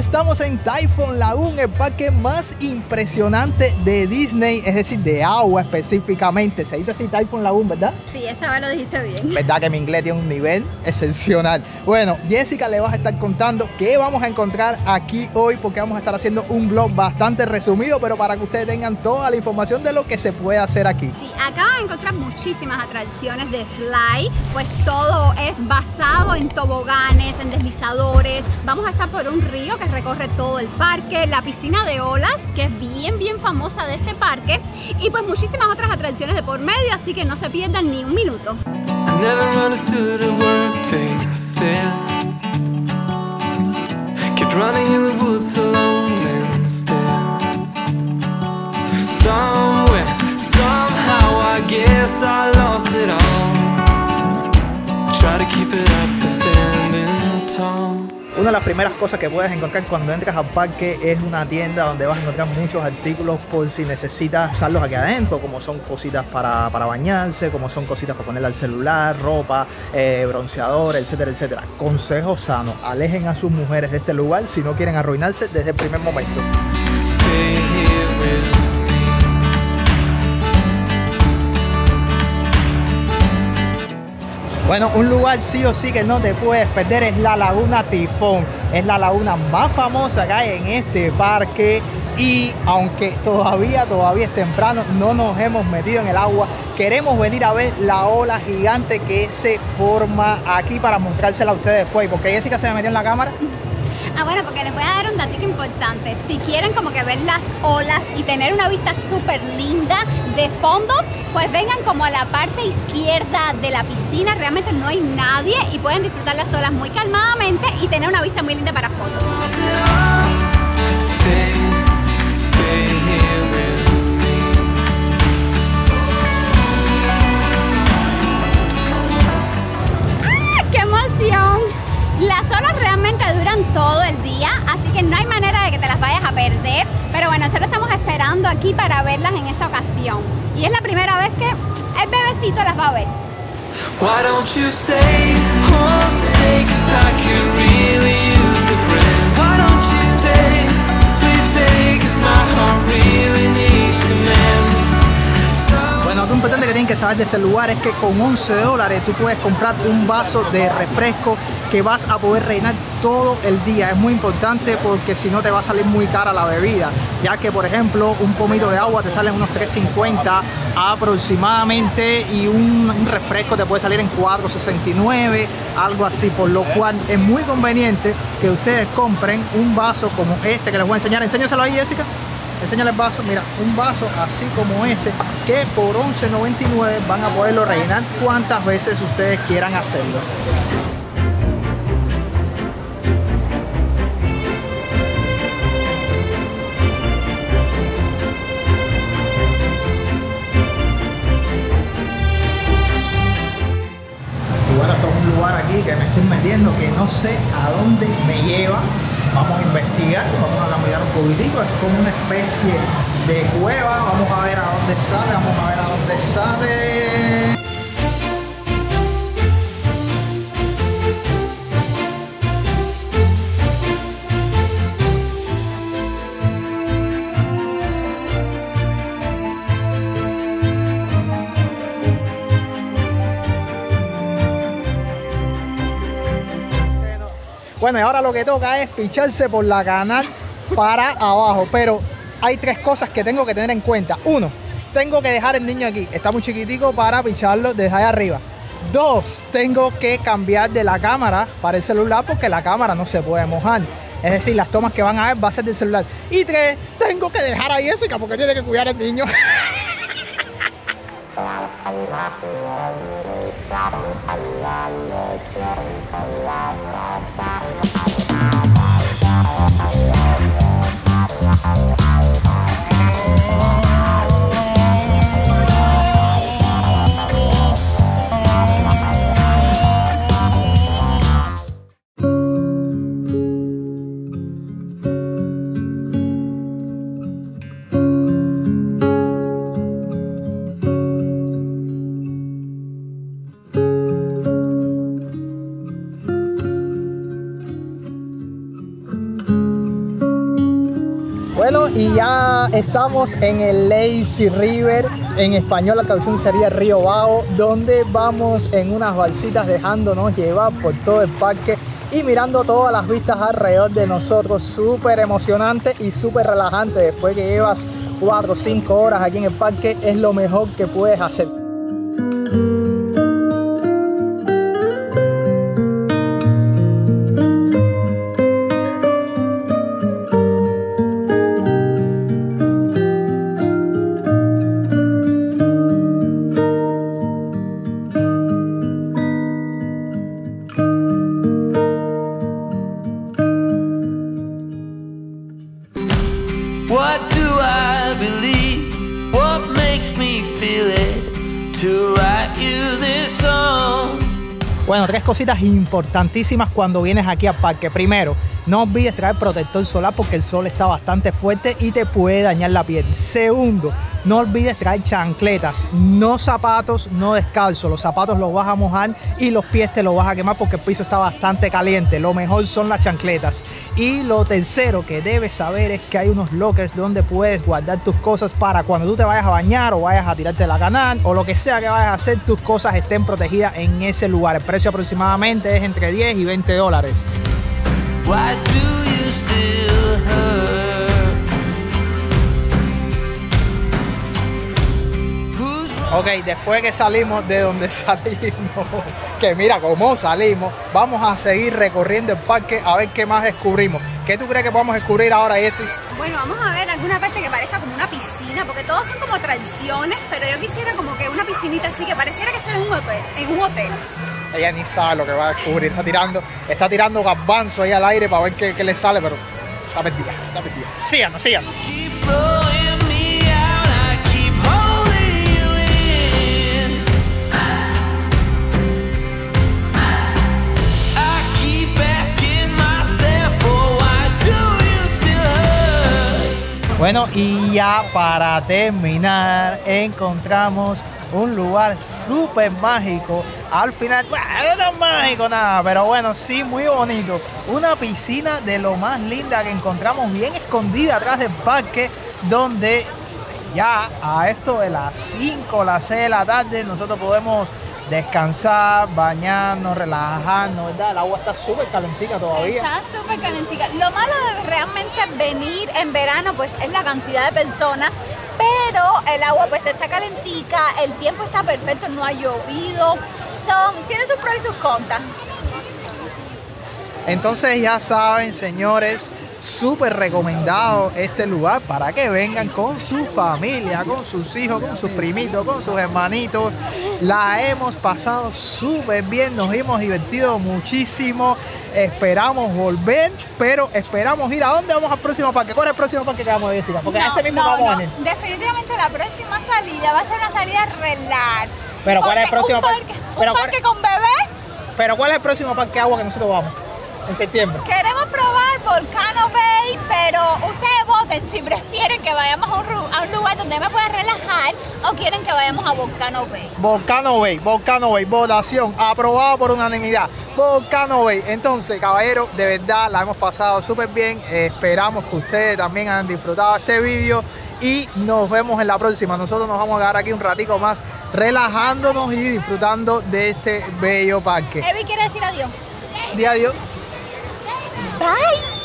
estamos en Typhoon Lagoon, el parque más impresionante de Disney, es decir, de agua específicamente. Se dice así Typhoon Lagoon, ¿verdad? Sí, esta vez lo dijiste bien. ¿Verdad que mi inglés tiene un nivel excepcional? Bueno, Jessica le vas a estar contando qué vamos a encontrar aquí hoy, porque vamos a estar haciendo un vlog bastante resumido, pero para que ustedes tengan toda la información de lo que se puede hacer aquí. Sí, acá van a encontrar muchísimas atracciones de slide, pues todo es basado en toboganes, en deslizadores. Vamos a estar por un río que recorre todo el parque, la piscina de olas, que es bien famosa de este parque, y pues muchísimas otras atracciones de por medio, así que no se pierdan ni un minuto. I never understood a word they said. Kept running in the woods alone instead. Somewhere, somehow, I guess I lost it all. Try to keep it up and standing tall. Una de las primeras cosas que puedes encontrar cuando entras al parque es una tienda donde vas a encontrar muchos artículos por si necesitas usarlos aquí adentro, como son cositas para bañarse, como son cositas para ponerle al celular, ropa, bronceador, etcétera, etcétera. Consejo sano: alejen a sus mujeres de este lugar si no quieren arruinarse desde el primer momento. Stay here with me. Bueno, un lugar sí o sí que no te puedes perder es la Laguna Typhoon. Es la laguna más famosa que hay en este parque, y aunque todavía es temprano, no nos hemos metido en el agua. Queremos venir a ver la ola gigante que se forma aquí para mostrársela a ustedes después. ¿Por qué Jessica se me metió en la cámara? Bueno, porque les voy a dar un datito importante. Si quieren como que ver las olas y tener una vista súper linda de fondo, pues vengan como a la parte izquierda de la piscina. Realmente no hay nadie y pueden disfrutar las olas muy calmadamente y tener una vista muy linda para fotos. Stay here with me. ¡Ah, qué emoción! Las olas realmente duran todo el día, así que no hay manera de que te las vayas a perder. Pero bueno, nosotros estamos esperando aquí para verlas en esta ocasión. Y es la primera vez que el bebecito las va a ver. Why don't you stay? Oh, stay, 'cause I could really use a friend. Why don't you stay? Please stay, 'cause my heart really needs a man. Bueno, algo importante que tienen que saber de este lugar es que con $11 tú puedes comprar un vaso de refresco que vas a poder rellenar todo el día. Es muy importante porque si no te va a salir muy cara la bebida, ya que por ejemplo un pomito de agua te sale en unos $3.50 aproximadamente, y un refresco te puede salir en $4.69, algo así, por lo cual es muy conveniente que ustedes compren un vaso como este que les voy a enseñar. Enséñaselo ahí, Jessica. Enséñale el vaso. Mira, un vaso así como ese, que por $11.99 van a poderlo rellenar cuantas veces ustedes quieran hacerlo. Y bueno, esto es un lugar aquí que me estoy metiendo que no sé a dónde me lleva. Vamos a investigar, vamos a caminar un poquitico. Es como una especie de cueva. Vamos a ver a dónde sale, vamos a ver a dónde sale. Bueno, y ahora lo que toca es picharse por la canal para abajo. Pero hay tres cosas que tengo que tener en cuenta. Uno, tengo que dejar el niño aquí. Está muy chiquitico para picharlo desde allá arriba. Dos, tengo que cambiar de la cámara para el celular porque la cámara no se puede mojar. Es decir, las tomas que van a ver va a ser del celular. Y tres, tengo que dejar a Jessica porque tiene que cuidar al niño. Bueno, y ya estamos en el Lazy River. En español la traducción sería Río Bajo, donde vamos en unas balsitas dejándonos llevar por todo el parque y mirando todas las vistas alrededor de nosotros. Súper emocionante y súper relajante. Después que llevas 4 o 5 horas aquí en el parque, es lo mejor que puedes hacer. What do I believe? What makes me feel it to write you this song? Bueno, 3 cositas importantísimas cuando vienes aquí al parque. Primero, no olvides traer protector solar porque el sol está bastante fuerte y te puede dañar la piel. Segundo, no olvides traer chancletas, no zapatos, no descalzos. Los zapatos los vas a mojar y los pies te los vas a quemar porque el piso está bastante caliente. Lo mejor son las chancletas. Y lo tercero que debes saber es que hay unos lockers donde puedes guardar tus cosas para cuando tú te vayas a bañar o vayas a tirarte la canal o lo que sea que vayas a hacer, tus cosas estén protegidas en ese lugar. El precio aproximadamente es entre 10 y 20 dólares. Why do you still hurt? Ok, después que salimos de donde salimos, que mira cómo salimos, vamos a seguir recorriendo el parque a ver qué más descubrimos. ¿Qué tú crees que podemos descubrir ahora, Jessie? Bueno, vamos a ver alguna parte que parezca como una piscina, porque todos son como tradiciones, pero yo quisiera como que una piscinita así, que pareciera que estoy en un hotel. Ella ni sabe lo que va a descubrir, está tirando garbanzo ahí al aire para ver qué le sale, pero está perdida, está perdida. Síganos. Keep blowing me out, I keep holding you in. I keep asking myself, oh, why do you still hurt? Bueno, y ya para terminar, encontramos un lugar súper mágico. Al final, bueno, no es mágico nada, pero bueno, sí, muy bonito. Una piscina de lo más linda que encontramos bien escondida atrás del parque, donde ya a esto de las 5 o las 6 de la tarde nosotros podemos descansar, bañarnos, relajarnos, ¿verdad? El agua está súper calentica todavía. Está súper calentica. Lo malo de realmente venir en verano pues es la cantidad de personas, pero el agua pues está calentica, el tiempo está perfecto, no ha llovido, tiene sus pros y sus contras. Entonces ya saben, señores, súper recomendado este lugar para que vengan con su familia, con sus hijos, con sus primitos, con sus hermanitos. La hemos pasado súper bien, nos hemos divertido muchísimo. Esperamos volver, pero esperamos ir. ¿A dónde vamos al próximo parque? ¿Cuál es el próximo parque que vamos a decir? Porque a este mismo vamos a venir. Definitivamente la próxima salida va a ser una salida relax. Pero ¿cuál es el próximo parque? Un parque con bebé. Pero ¿cuál es el próximo parque de agua que nosotros vamos? En septiembre. Queremos probar Volcano Bay, pero ustedes voten si prefieren que vayamos a un lugar donde me pueda relajar o quieren que vayamos a Volcano Bay. Volcano Bay, votación, aprobado por unanimidad. Volcano Bay. Entonces, caballeros, de verdad la hemos pasado súper bien. Esperamos que ustedes también hayan disfrutado este vídeo y nos vemos en la próxima. Nosotros nos vamos a quedar aquí un ratico más relajándonos y disfrutando de este bello parque. Evi quiere decir adiós. Di adiós. Bye.